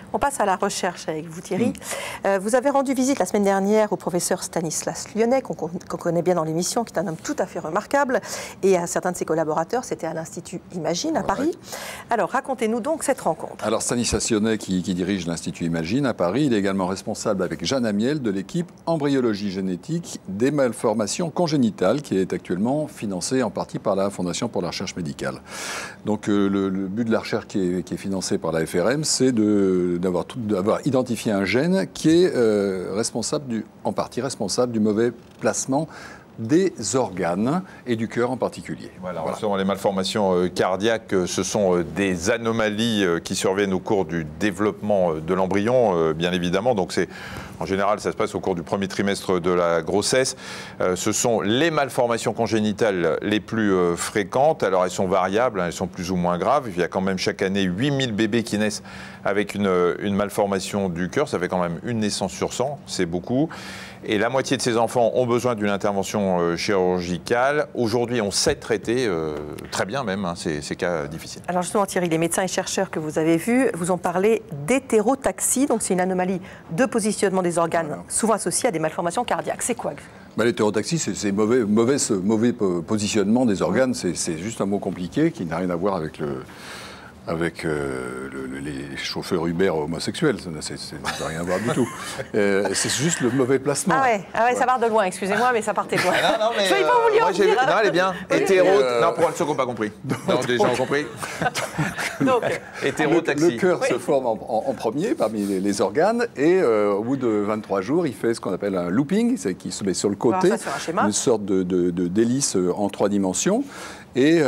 On passe à la recherche avec vous, Thierry. Vous avez rendu visite la semaine dernière au professeur Stanislas Lyonnet, qu'on connaît bien dans l'émission, qui est un homme tout à fait remarquable, et à certains de ses collaborateurs. C'était à l'Institut Imagine à Paris. Alors, racontez-nous donc cette rencontre. Alors, Stanislas Lyonnet, qui dirige l'Institut Imagine à Paris, il est également responsable avec Jeanne Amiel de l'équipe embryologie génétique des malformations congénitales, qui est actuellement financée en partie par la Fondation pour la recherche médicale. Donc, le but de la recherche qui est financée par la FRM, c'est d'avoir identifié un gène qui est en partie responsable du mauvais placement des organes et du cœur en particulier. Voilà. Les malformations cardiaques, ce sont des anomalies qui surviennent au cours du développement de l'embryon, bien évidemment. Donc en général, ça se passe au cours du premier trimestre de la grossesse. Ce sont les malformations congénitales les plus fréquentes. Alors elles sont variables, elles sont plus ou moins graves. Il y a quand même chaque année 8000 bébés qui naissent avec une malformation du cœur. Ça fait quand même une naissance sur 100, c'est beaucoup. Et la moitié de ces enfants ont besoin d'une intervention chirurgicale. Aujourd'hui, on sait traiter très bien même ces cas difficiles. Alors justement, Thierry, les médecins et chercheurs que vous avez vus vous ont parlé d'hétérotaxie. Donc c'est une anomalie de positionnement des organes, souvent associée à des malformations cardiaques. C'est quoi? L'hétérotaxie, c'est mauvais positionnement des organes. C'est juste un mot compliqué qui n'a rien à voir avec les chauffeurs Uber homosexuels, ça n'a rien à voir du tout. C'est juste le mauvais placement. Ah ouais, ça part de loin, excusez-moi, mais ça partait de loin. Non, mais, je vais pas vous lire. Non, elle est bien. Non, pour ceux qui n'ont pas compris. Non, des gens ont compris. Donc, hétérotaxie. Le cœur se forme en premier parmi les organes et au bout de 23 jours, il fait ce qu'on appelle un looping, c'est qu'il se met sur le côté, une sorte d'hélice en 3 dimensions. Et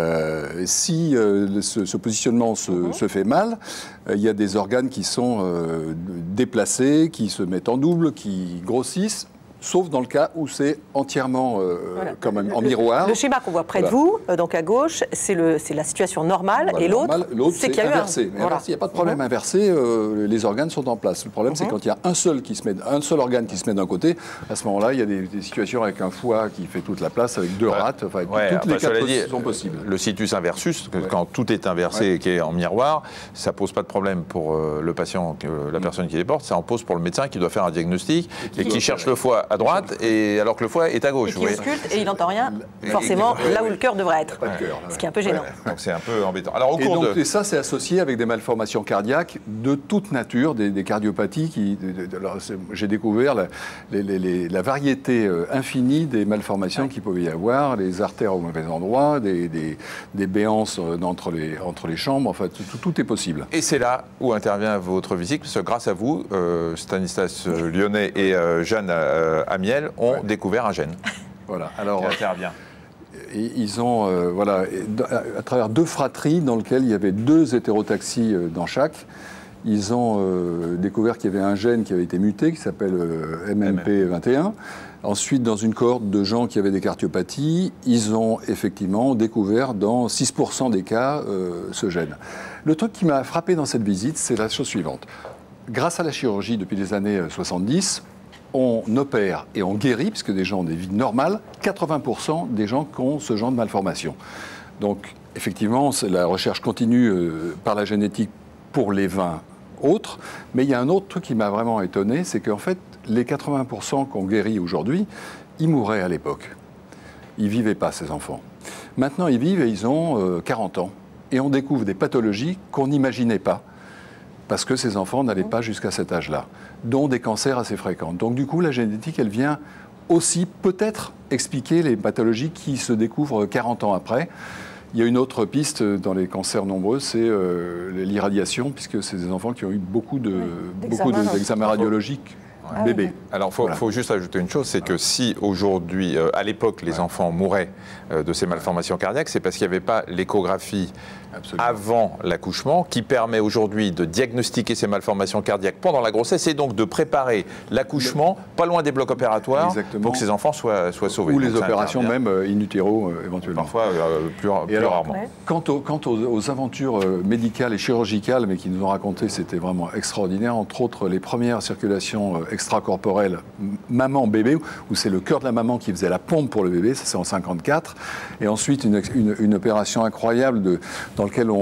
si ce positionnement se fait mal, il y a des organes qui sont déplacés, qui se mettent en double, qui grossissent, sauf dans le cas où c'est entièrement quand même en miroir. Le schéma qu'on voit près de vous, donc à gauche, c'est la situation normale, et l'autre, c'est qu'il y a inversé. Mais il n'y a pas de problème inversé, les organes sont en place. Le problème, c'est quand il y a un seul organe qui se met d'un côté, à ce moment-là, il y a des situations avec un foie qui fait toute la place, avec 2 rates, toutes les cas sont possibles. Le situs inversus, quand tout est inversé et qui est en miroir, ça ne pose pas de problème pour le patient, la personne qui les porte, ça en pose pour le médecin qui doit faire un diagnostic et qui cherche le foie à droite, et alors que le foie est à gauche. Et qui ausculte et il n'entend rien, forcément, là où le cœur devrait être. Pas de cœur, ce qui est un peu gênant. Donc c'est un peu embêtant. Alors, et ça, c'est associé avec des malformations cardiaques de toute nature, des cardiopathies. J'ai découvert la variété infinie des malformations qu'il pouvait y avoir, les artères au mauvais endroit, des béances entre les chambres, enfin, tout est possible. Et c'est là où intervient votre visite, parce que grâce à vous, Stanislas Lyonnet et Jeanne Amiel ont découvert un gène. Voilà. Alors, qui intervient. Ils ont, à travers 2 fratries dans lesquelles il y avait 2 hétérotaxies dans chaque, ils ont découvert qu'il y avait un gène qui avait été muté, qui s'appelle MMP21. Ensuite, dans une cohorte de gens qui avaient des cardiopathies, ils ont effectivement découvert dans 6% des cas ce gène. Le truc qui m'a frappé dans cette visite, c'est la chose suivante. Grâce à la chirurgie depuis les années 70, on opère et on guérit, puisque des gens ont des vies normales, 80% des gens qui ont ce genre de malformation. Donc, effectivement, la recherche continue par la génétique pour les 20 autres. Mais il y a un autre truc qui m'a vraiment étonné, c'est qu'en fait, les 80% qu'on guérit aujourd'hui, ils mouraient à l'époque. Ils ne vivaient pas, ces enfants. Maintenant, ils vivent et ils ont 40 ans. Et on découvre des pathologies qu'on n'imaginait pas, parce que ces enfants n'allaient pas jusqu'à cet âge-là, dont des cancers assez fréquents. Donc du coup, la génétique, elle vient aussi peut-être expliquer les pathologies qui se découvrent 40 ans après. Il y a une autre piste dans les cancers nombreux, c'est l'irradiation, puisque c'est des enfants qui ont eu beaucoup d'examens radiologiques. Bébé. Alors, il faut juste ajouter une chose, c'est que si aujourd'hui, à l'époque, les enfants mouraient de ces malformations cardiaques, c'est parce qu'il n'y avait pas l'échographie avant l'accouchement, qui permet aujourd'hui de diagnostiquer ces malformations cardiaques pendant la grossesse et donc de préparer l'accouchement pas loin des blocs opératoires pour que ces enfants soient sauvés. Ou les opérations même in utero éventuellement. Parfois plus rarement. Quant aux aventures médicales et chirurgicales, mais qui nous ont raconté, c'était vraiment extraordinaire. Entre autres, les premières circulations extracorporelles maman-bébé, où c'est le cœur de la maman qui faisait la pompe pour le bébé, ça c'est en 54. Et ensuite une opération incroyable dans laquelle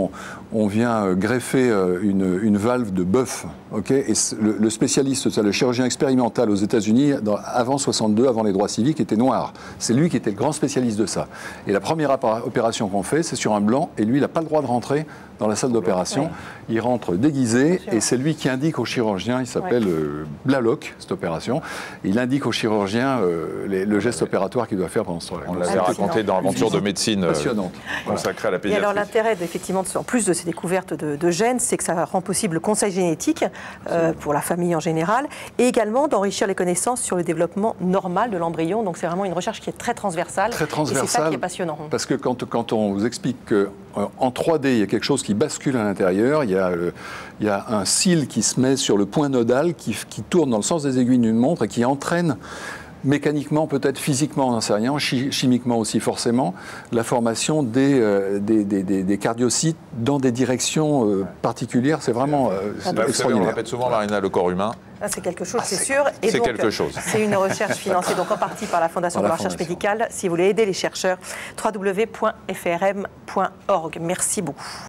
on vient greffer une valve de bœuf. Et le spécialiste, le chirurgien expérimental aux États-Unis, avant 62, avant les droits civiques, était noir. C'est lui qui était le grand spécialiste de ça. Et la première opération qu'on fait, c'est sur un blanc, et lui, il n'a pas le droit de rentrer dans la salle d'opération. Il rentre déguisé, et c'est lui qui indique au chirurgien, il s'appelle Blalock, cette opération, il indique au chirurgien le geste opératoire qu'il doit faire pendant ce temps-là. On l'avait raconté dans l'aventure de médecine consacrée à la pédiatrie. Et alors l'intérêt, effectivement, en plus de ces découvertes de gènes, c'est que ça rend possible le conseil génétique pour la famille en général, et également d'enrichir les connaissances sur le développement normal de l'embryon. Donc c'est vraiment une recherche qui est très transversale. Très transversale, et c'est ça qui est passionnant. Parce que quand on vous explique qu'en 3D, il y a quelque chose qui bascule à l'intérieur, il y a un cil qui se met sur le point nodal, qui tourne dans le sens des aiguilles d'une montre et qui entraîne mécaniquement, peut-être physiquement, on n'en sait rien, chimiquement aussi forcément, la formation des cardiocytes dans des directions particulières. C'est vraiment extraordinaire. On répète souvent, Marina, le corps humain. C'est quelque chose, c'est sûr. C'est quelque chose. C'est une recherche financée donc en partie par la Fondation de la recherche médicale. Si vous voulez aider les chercheurs, www.frm.org. Merci beaucoup.